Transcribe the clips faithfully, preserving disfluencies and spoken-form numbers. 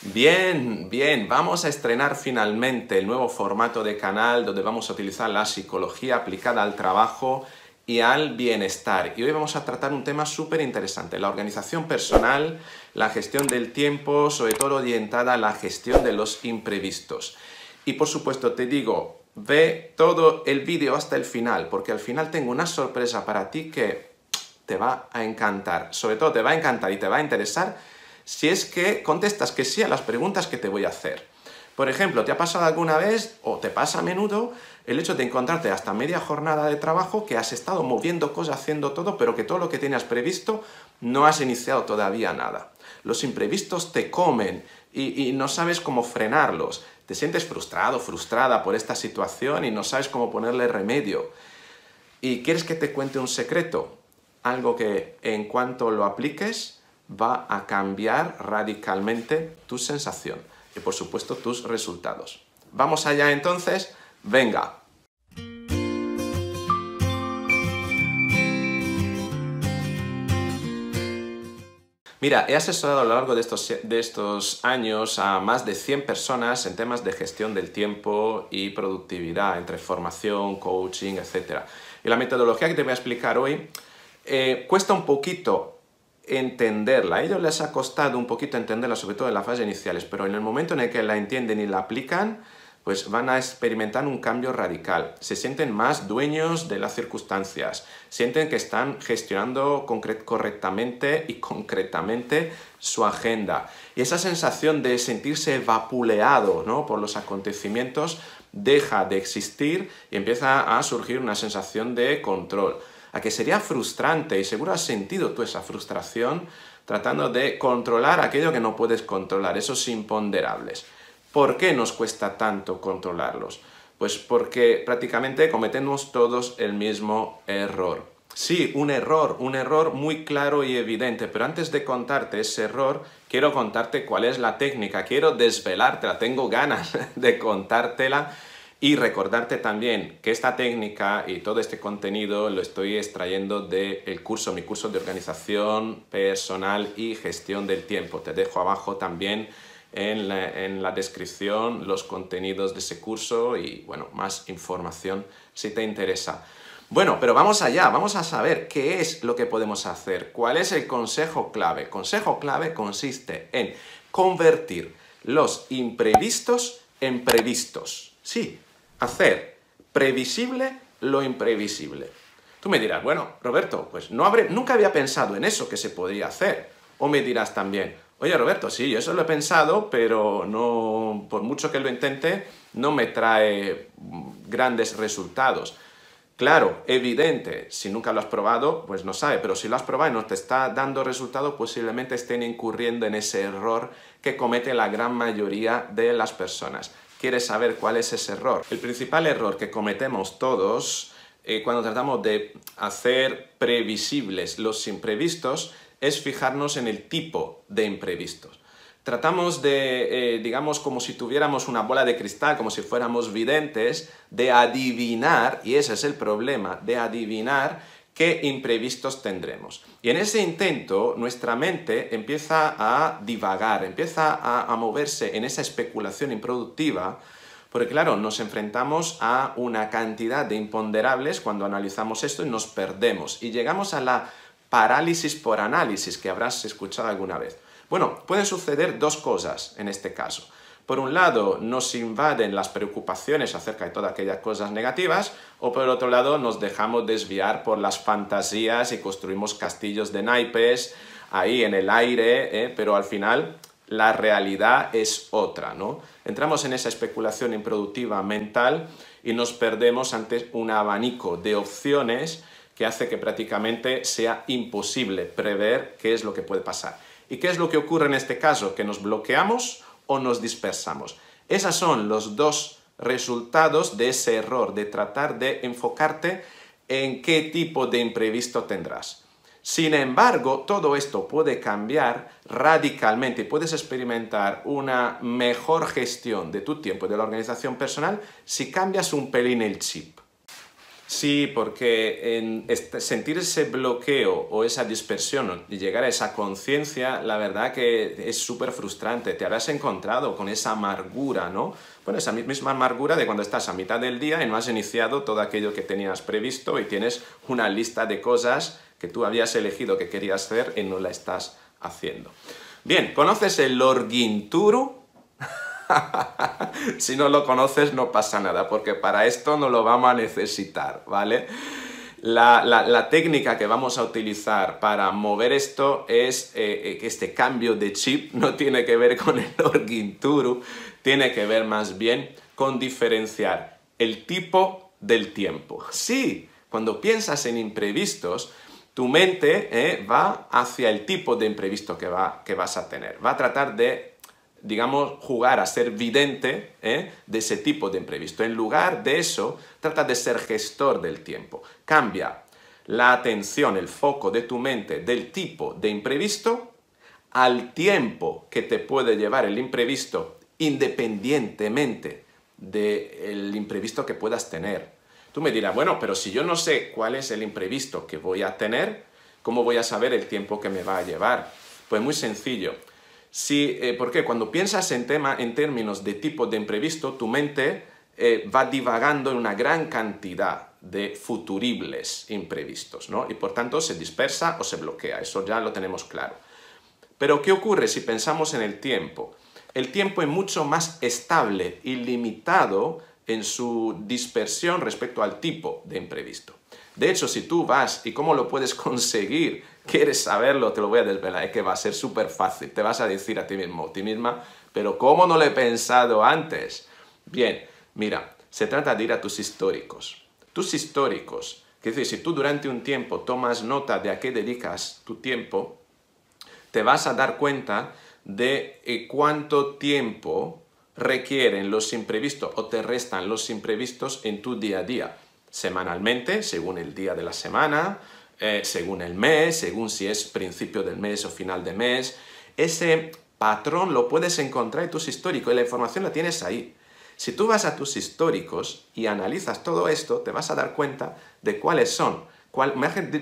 Bien, bien, vamos a estrenar finalmente el nuevo formato de canal donde vamos a utilizar la psicología aplicada al trabajo y al bienestar. Y hoy vamos a tratar un tema súper interesante, la organización personal, la gestión del tiempo, sobre todo orientada a la gestión de los imprevistos. Y por supuesto te digo, ve todo el vídeo hasta el final, porque al final tengo una sorpresa para ti que te va a encantar. Sobre todo te va a encantar y te va a interesar si es que contestas que sí a las preguntas que te voy a hacer. Por ejemplo, ¿te ha pasado alguna vez, o te pasa a menudo, el hecho de encontrarte hasta media jornada de trabajo que has estado moviendo cosas, haciendo todo, pero que todo lo que tenías previsto no has iniciado todavía nada? Los imprevistos te comen y, y no sabes cómo frenarlos. Te sientes frustrado, frustrada por esta situación y no sabes cómo ponerle remedio. ¿Y quieres que te cuente un secreto? Algo que en cuanto lo apliques va a cambiar radicalmente tu sensación y por supuesto tus resultados. ¿Vamos allá entonces? ¡Venga! Mira, he asesorado a lo largo de estos, de estos años a más de cien personas en temas de gestión del tiempo y productividad, entre formación, coaching, etcétera. Y la metodología que te voy a explicar hoy eh, cuesta un poquito entenderla. A ellos les ha costado un poquito entenderla, sobre todo en las fases iniciales, pero en el momento en el que la entienden y la aplican, pues van a experimentar un cambio radical. Se sienten más dueños de las circunstancias, sienten que están gestionando correctamente y concretamente su agenda. Y esa sensación de sentirse vapuleado, ¿no?, por los acontecimientos deja de existir y empieza a surgir una sensación de control. A que sería frustrante, y seguro has sentido tú esa frustración tratando de controlar aquello que no puedes controlar, esos imponderables. ¿Por qué nos cuesta tanto controlarlos? Pues porque prácticamente cometemos todos el mismo error. Sí, un error, un error muy claro y evidente, pero antes de contarte ese error, quiero contarte cuál es la técnica, quiero desvelártela, tengo ganas de contártela. Y recordarte también que esta técnica y todo este contenido lo estoy extrayendo del curso, mi curso de organización personal y gestión del tiempo. Te dejo abajo también en la, en la descripción los contenidos de ese curso y, bueno, más información si te interesa. Bueno, pero vamos allá, vamos a saber qué es lo que podemos hacer, cuál es el consejo clave. Consejo clave consiste en convertir los imprevistos en previstos. Sí, hacer previsible lo imprevisible. Tú me dirás, bueno, Roberto, pues no habré, nunca había pensado en eso que se podría hacer. O me dirás también, oye, Roberto, sí, yo eso lo he pensado, pero no, por mucho que lo intente, no me trae grandes resultados. Claro, evidente, si nunca lo has probado, pues no sabe, pero si lo has probado y no te está dando resultado, posiblemente estén incurriendo en ese error que comete la gran mayoría de las personas. ¿Quieres saber cuál es ese error? El principal error que cometemos todos eh, cuando tratamos de hacer previsibles los imprevistos es fijarnos en el tipo de imprevistos. Tratamos de, eh, digamos, como si tuviéramos una bola de cristal, como si fuéramos videntes, de adivinar, y ese es el problema, de adivinar qué imprevistos tendremos. Y en ese intento nuestra mente empieza a divagar, empieza a, a moverse en esa especulación improductiva, porque claro, nos enfrentamos a una cantidad de imponderables cuando analizamos esto y nos perdemos. Y llegamos a la parálisis por análisis que habrás escuchado alguna vez. Bueno, pueden suceder dos cosas en este caso. Por un lado, nos invaden las preocupaciones acerca de todas aquellas cosas negativas, o por otro lado, nos dejamos desviar por las fantasías y construimos castillos de naipes ahí en el aire, ¿eh? Pero al final la realidad es otra, ¿no? Entramos en esa especulación improductiva mental y nos perdemos ante un abanico de opciones que hace que prácticamente sea imposible prever qué es lo que puede pasar. ¿Y qué es lo que ocurre en este caso? Que nos bloqueamos o nos dispersamos. Esos son los dos resultados de ese error, de tratar de enfocarte en qué tipo de imprevisto tendrás. Sin embargo, todo esto puede cambiar radicalmente y puedes experimentar una mejor gestión de tu tiempo y de la organización personal si cambias un pelín el chip. Sí, porque en este- sentir ese bloqueo o esa dispersión y llegar a esa conciencia, la verdad que es súper frustrante. Te habrás encontrado con esa amargura, ¿no? Bueno, esa mi- misma amargura de cuando estás a mitad del día y no has iniciado todo aquello que tenías previsto y tienes una lista de cosas que tú habías elegido que querías hacer y no la estás haciendo. Bien, ¿conoces el Lorginturu? Si no lo conoces no pasa nada, porque para esto no lo vamos a necesitar, ¿vale? La, la, la técnica que vamos a utilizar para mover esto es eh, que este cambio de chip no tiene que ver con el Lorginturu, tiene que ver más bien con diferenciar el tipo del tiempo. Sí, cuando piensas en imprevistos, tu mente eh, va hacia el tipo de imprevisto que, va, que vas a tener. Va a tratar de, digamos, jugar a ser vidente ¿eh? de ese tipo de imprevisto. En lugar de eso, trata de ser gestor del tiempo. Cambia la atención, el foco de tu mente del tipo de imprevisto al tiempo que te puede llevar el imprevisto independientemente del imprevisto que puedas tener. Tú me dirás, bueno, pero si yo no sé cuál es el imprevisto que voy a tener, ¿cómo voy a saber el tiempo que me va a llevar? Pues muy sencillo. Sí, eh, porque cuando piensas en, tema, en términos de tipo de imprevisto, tu mente eh, va divagando en una gran cantidad de futuribles imprevistos, ¿no? Y por tanto se dispersa o se bloquea, eso ya lo tenemos claro. Pero ¿qué ocurre si pensamos en el tiempo? El tiempo es mucho más estable y limitado en su dispersión respecto al tipo de imprevisto. De hecho, si tú vas y cómo lo puedes conseguir, quieres saberlo, te lo voy a desvelar, es que va a ser súper fácil. Te vas a decir a ti mismo, a ti misma, pero ¿cómo no lo he pensado antes? Bien, mira, se trata de ir a tus históricos. Tus históricos, que es decir, si tú durante un tiempo tomas nota de a qué dedicas tu tiempo, te vas a dar cuenta de eh, cuánto tiempo requieren los imprevistos o te restan los imprevistos en tu día a día. Semanalmente, según el día de la semana, eh, según el mes, según si es principio del mes o final de mes. Ese patrón lo puedes encontrar en tus históricos y la información la tienes ahí. Si tú vas a tus históricos y analizas todo esto, te vas a dar cuenta de cuáles son, cuál,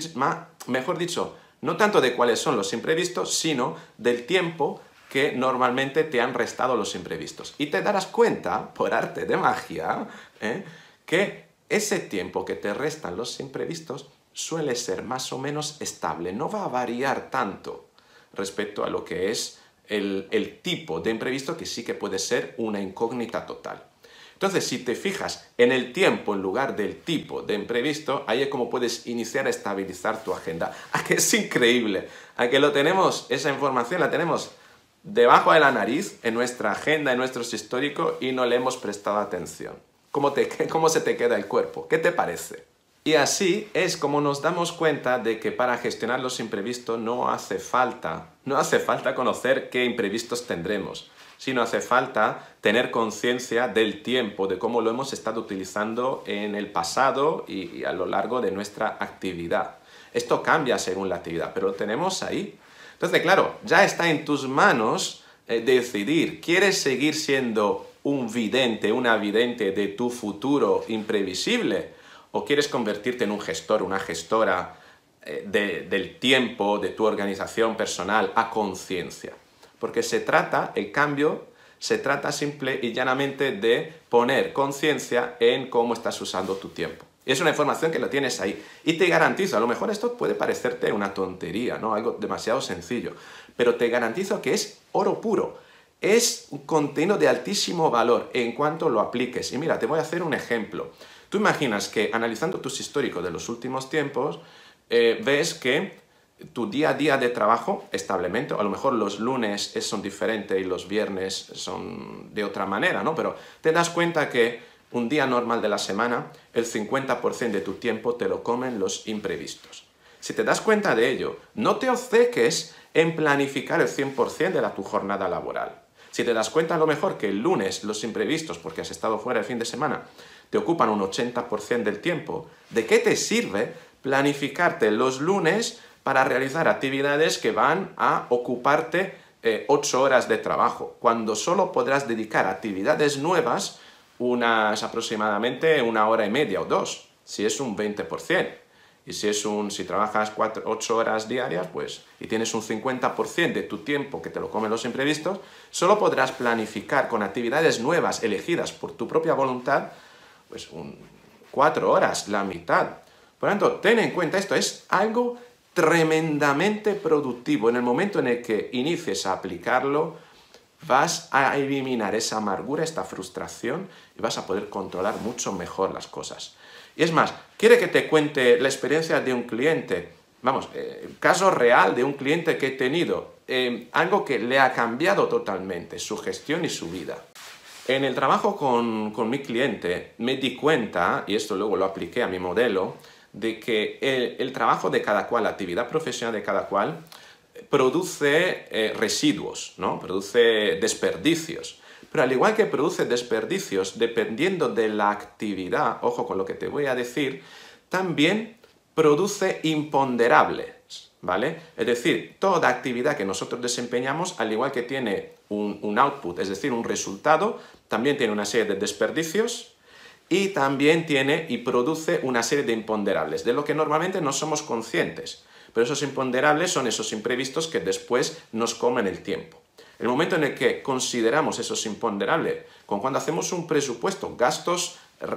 mejor dicho, no tanto de cuáles son los imprevistos, sino del tiempo que normalmente te han restado los imprevistos. Y te darás cuenta, por arte de magia, ¿eh? que ese tiempo que te restan los imprevistos suele ser más o menos estable, no va a variar tanto respecto a lo que es el, el tipo de imprevisto, que sí que puede ser una incógnita total. Entonces, si te fijas en el tiempo en lugar del tipo de imprevisto, ahí es como puedes iniciar a estabilizar tu agenda. ¿A que es increíble? ¿A que lo tenemos, esa información la tenemos debajo de la nariz, en nuestra agenda, en nuestros históricos, y no le hemos prestado atención? ¿Cómo, te, cómo se te queda el cuerpo? ¿Qué te parece? Y así es como nos damos cuenta de que para gestionar los imprevistos no hace falta, no hace falta conocer qué imprevistos tendremos, sino hace falta tener conciencia del tiempo, de cómo lo hemos estado utilizando en el pasado y, y a lo largo de nuestra actividad. Esto cambia según la actividad, pero lo tenemos ahí. Entonces, claro, ya está en tus manos eh, decidir, ¿quieres seguir siendo un vidente, una vidente de tu futuro imprevisible? ¿O quieres convertirte en un gestor, una gestora eh, de, del tiempo, de tu organización personal a conciencia? Porque se trata, el cambio, se trata simple y llanamente de poner conciencia en cómo estás usando tu tiempo. Y es una información que lo tienes ahí. Y te garantizo, a lo mejor esto puede parecerte una tontería, ¿no? Algo demasiado sencillo, pero te garantizo que es oro puro. Es un contenido de altísimo valor en cuanto lo apliques. Y mira, te voy a hacer un ejemplo. Tú imaginas que analizando tus históricos de los últimos tiempos, eh, ves que tu día a día de trabajo, establemente, a lo mejor los lunes son diferentes y los viernes son de otra manera, ¿no? Pero te das cuenta que un día normal de la semana, el cincuenta por ciento de tu tiempo te lo comen los imprevistos. Si te das cuenta de ello, no te obceques en planificar el cien por ciento de la, tu jornada laboral. Si te das cuenta a lo mejor que el lunes los imprevistos, porque has estado fuera el fin de semana, te ocupan un ochenta por ciento del tiempo, ¿de qué te sirve planificarte los lunes para realizar actividades que van a ocuparte eh, ocho horas de trabajo, cuando solo podrás dedicar a actividades nuevas unas aproximadamente una hora y media o dos? si es un veinte por ciento. Y si, es un, si trabajas ocho horas diarias, pues, y tienes un cincuenta por ciento de tu tiempo que te lo comen los imprevistos, solo podrás planificar con actividades nuevas elegidas por tu propia voluntad, pues un, cuatro horas, la mitad. Por lo tanto, ten en cuenta esto, es algo tremendamente productivo. En el momento en el que inicies a aplicarlo, vas a eliminar esa amargura, esta frustración, y vas a poder controlar mucho mejor las cosas. Y es más, ¿quiere que te cuente la experiencia de un cliente? Vamos, eh, caso real de un cliente que he tenido, eh, algo que le ha cambiado totalmente su gestión y su vida. En el trabajo con, con mi cliente me di cuenta, y esto luego lo apliqué a mi modelo, de que el, el trabajo de cada cual, la actividad profesional de cada cual, produce eh, residuos, ¿no? Produce desperdicios. Pero al igual que produce desperdicios, dependiendo de la actividad, ojo con lo que te voy a decir, también produce imponderables, ¿vale? Es decir, toda actividad que nosotros desempeñamos, al igual que tiene un, un output, es decir, un resultado, también tiene una serie de desperdicios y también tiene y produce una serie de imponderables, de lo que normalmente no somos conscientes. Pero esos imponderables son esos imprevistos que después nos comen el tiempo. El momento en el que consideramos esos imponderables, como cuando hacemos un presupuesto, gastos,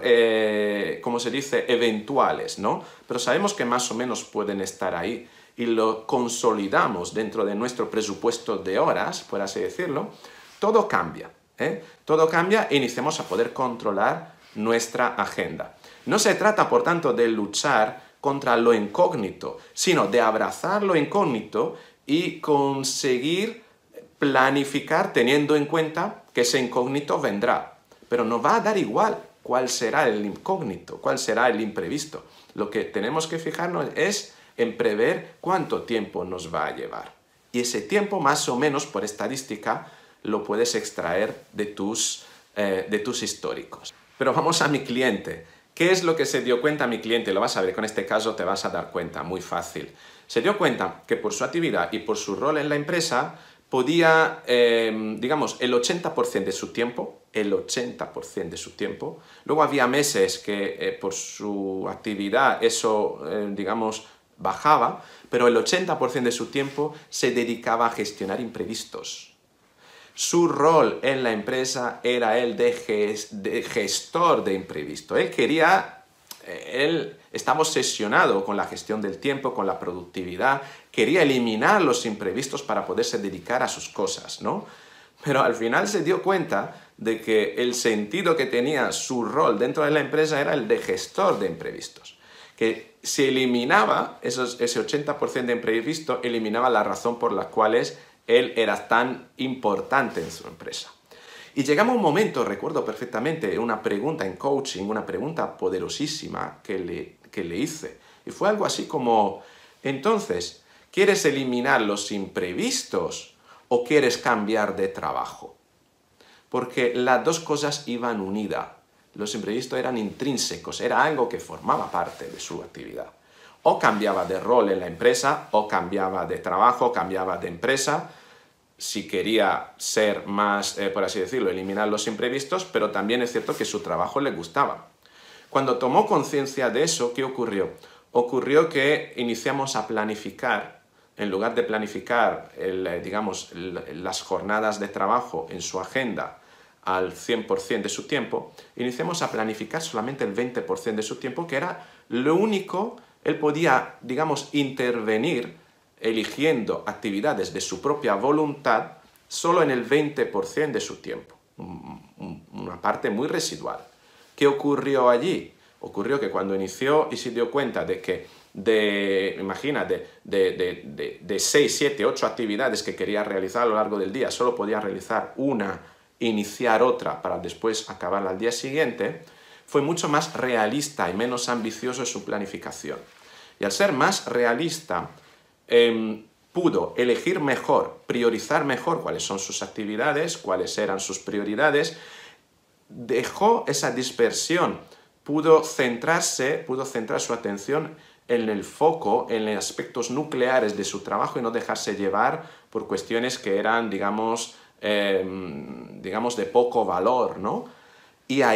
eh, como se dice, eventuales, ¿no? Pero sabemos que más o menos pueden estar ahí y lo consolidamos dentro de nuestro presupuesto de horas, por así decirlo, todo cambia, ¿eh? Todo cambia e iniciamos a poder controlar nuestra agenda. No se trata, por tanto, de luchar contra lo incógnito, sino de abrazar lo incógnito y conseguir planificar teniendo en cuenta que ese incógnito vendrá. Pero nos va a dar igual cuál será el incógnito, cuál será el imprevisto. Lo que tenemos que fijarnos es en prever cuánto tiempo nos va a llevar. Y ese tiempo, más o menos, por estadística, lo puedes extraer de tus, eh, de tus históricos. Pero vamos a mi cliente. ¿Qué es lo que se dio cuenta mi cliente? Lo vas a ver, con este caso te vas a dar cuenta, muy fácil. Se dio cuenta que por su actividad y por su rol en la empresa podía, eh, digamos, el ochenta por ciento de su tiempo, el ochenta por ciento de su tiempo. Luego había meses que eh, por su actividad eso, eh, digamos, bajaba, pero el ochenta por ciento de su tiempo se dedicaba a gestionar imprevistos. Su rol en la empresa era el de, gest de gestor de imprevisto. Él quería, él estaba obsesionado con la gestión del tiempo, con la productividad, quería eliminar los imprevistos para poderse dedicar a sus cosas, ¿no? Pero al final se dio cuenta de que el sentido que tenía su rol dentro de la empresa era el de gestor de imprevistos. Que si eliminaba esos, ese ochenta por ciento de imprevisto, eliminaba la razón por la cual él era tan importante en su empresa. Y llegamos a un momento, recuerdo perfectamente, una pregunta en coaching, una pregunta poderosísima que le, que le hice. Y fue algo así como, entonces, ¿quieres eliminar los imprevistos o quieres cambiar de trabajo? Porque las dos cosas iban unidas. Los imprevistos eran intrínsecos, era algo que formaba parte de su actividad. O cambiaba de rol en la empresa, o cambiaba de trabajo, cambiaba de empresa, si quería ser más, eh, por así decirlo, eliminar los imprevistos, pero también es cierto que su trabajo le gustaba. Cuando tomó conciencia de eso, ¿qué ocurrió? Ocurrió que iniciamos a planificar, en lugar de planificar, el, digamos, el, las jornadas de trabajo en su agenda al cien por ciento de su tiempo, iniciamos a planificar solamente el veinte por ciento de su tiempo, que era lo único. Él podía, digamos, intervenir eligiendo actividades de su propia voluntad solo en el veinte por ciento de su tiempo, una parte muy residual. ¿Qué ocurrió allí? Ocurrió que cuando inició y se dio cuenta de que, de, imagina, de, de, de, de, de seis, siete, ocho actividades que quería realizar a lo largo del día, solo podía realizar una, iniciar otra para después acabarla al día siguiente, fue mucho más realista y menos ambicioso en su planificación. Y al ser más realista, eh, pudo elegir mejor, priorizar mejor cuáles son sus actividades, cuáles eran sus prioridades, dejó esa dispersión, pudo centrarse, pudo centrar su atención en el foco, en los aspectos nucleares de su trabajo y no dejarse llevar por cuestiones que eran, digamos, eh, digamos de poco valor, ¿no? Y ahí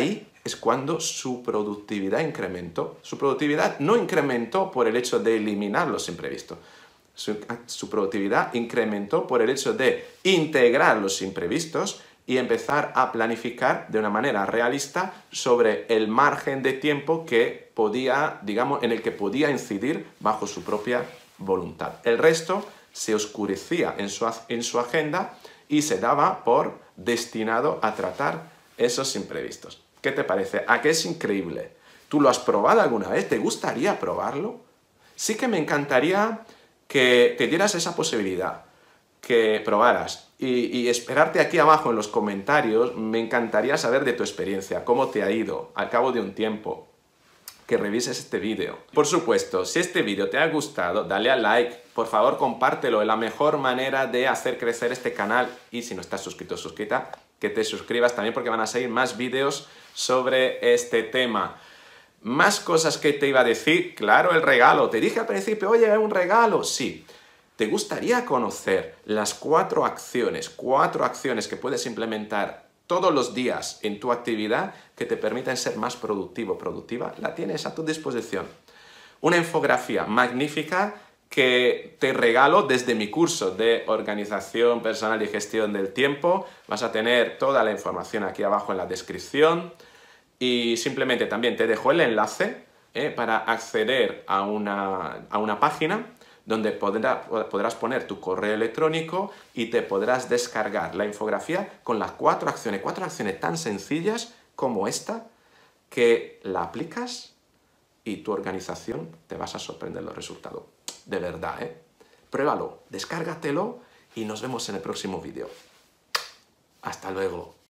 es cuando su productividad incrementó. Su productividad no incrementó por el hecho de eliminar los imprevistos. Su, su productividad incrementó por el hecho de integrar los imprevistos y empezar a planificar de una manera realista sobre el margen de tiempo que podía, digamos, en el que podía incidir bajo su propia voluntad. El resto se oscurecía en su, en su agenda y se daba por destinado a tratar esos imprevistos. ¿Qué te parece? ¿A qué es increíble? ¿Tú lo has probado alguna vez? ¿Te gustaría probarlo? Sí que me encantaría que te dieras esa posibilidad, que probaras. Y, y esperarte aquí abajo en los comentarios, me encantaría saber de tu experiencia, cómo te ha ido al cabo de un tiempo, que revises este vídeo. Por supuesto, si este vídeo te ha gustado, dale a like, por favor compártelo, es la mejor manera de hacer crecer este canal. Y si no estás suscrito o suscrita, que te suscribas también porque van a seguir más vídeos sobre este tema. Más cosas que te iba a decir, claro, el regalo. Te dije al principio, oye, un regalo. Sí. ¿Te gustaría conocer las cuatro acciones, cuatro acciones que puedes implementar todos los días en tu actividad que te permiten ser más productivo, productiva? La tienes a tu disposición. Una infografía magnífica que te regalo desde mi curso de organización personal y gestión del tiempo. Vas a tener toda la información aquí abajo en la descripción. Y simplemente también te dejo el enlace eh, para acceder a una, a una página donde podrá, podrás poner tu correo electrónico y te podrás descargar la infografía con las cuatro acciones, cuatro acciones tan sencillas como esta, que la aplicas y tu organización te vas a sorprender los resultados. De verdad, ¿eh? Pruébalo, descárgatelo y nos vemos en el próximo vídeo. Hasta luego.